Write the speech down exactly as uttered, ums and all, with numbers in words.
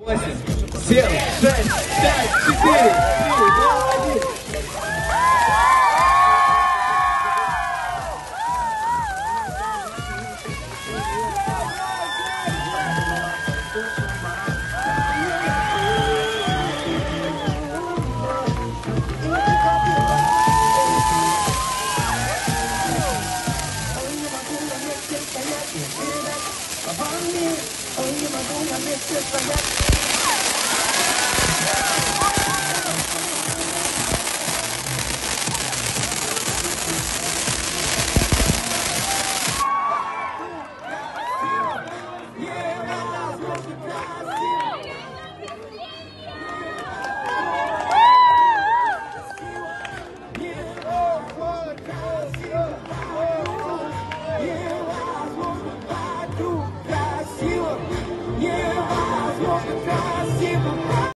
восемь, семь, шесть, пять, четыре, три, два, один. Yeah, I was walking past you.